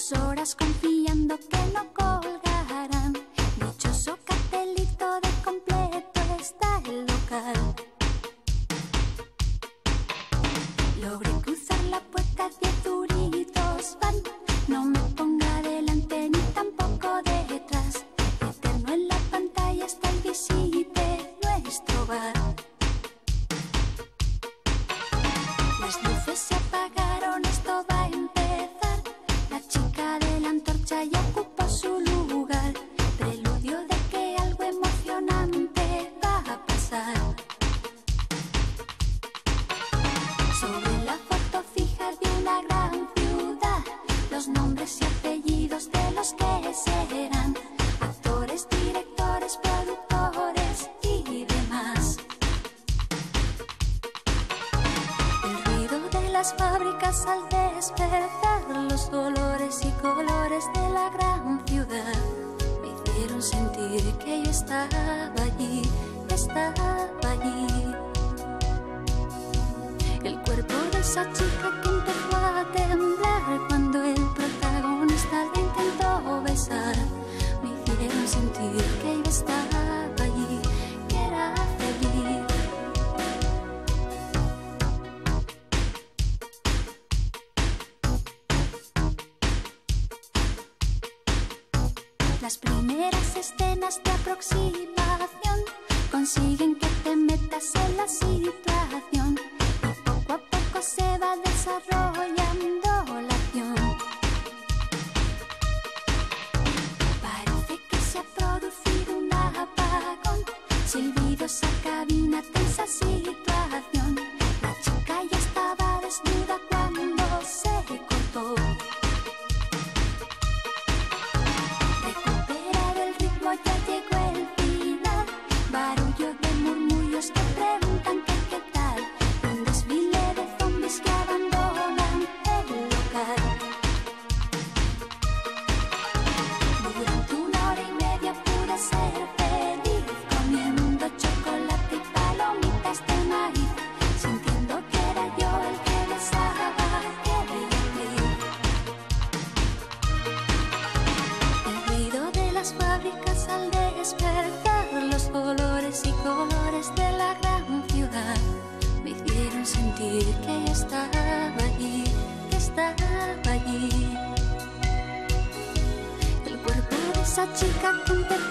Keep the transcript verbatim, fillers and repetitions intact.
Dos horas confiando que no colgarán. Dichoso cartelito de completo está el local. Logré cruzar la puerta, diez duritos van. No me ponga delante ni tampoco detrás. Eterno en la pantalla está el visite nuestro bar. Las luces se apagaron, esto va a empezar. La chica de la antorcha ya ocupó su lugar. Preludio de que algo emocionante va a pasar. Sobre la foto fija de una gran ciudad, los nombres y apellidos de los que serán actores, directores, productores y demás. El ruido de las fábricas al despertar, los olores y colores de la gran ciudad me hicieron sentir que yo estaba allí, estaba allí. El cuerpo de esa chica que empezó a temblar cuando el protagonista la intentó besar me hicieron sentir que yo estaba allí, que era feliz. Las primeras escenas de aproximación consiguen que te metas en la situación. Poco a poco se va desarrollando la acción. Parece que se ha producido un apagón. Silbidos a cabina, tensa situación. La chica ya estaba desnuda cuando se cortó. Recuperado el ritmo, ya llegó el final. Barullo de murmullos que preguntan que qué tal. Un desfile de zombies que abandonan el local. Durante una hora y media pude ser feliz, comiendo chocolate y palomitas de maíz, sintiendo que era yo el que besaba aquella actriz. El ruido de las fábricas al despertar, los olores y colores de la gran ciudad me hicieron sentir que yo estaba allí, que estaba allí. El cuerpo de esa chica que empezó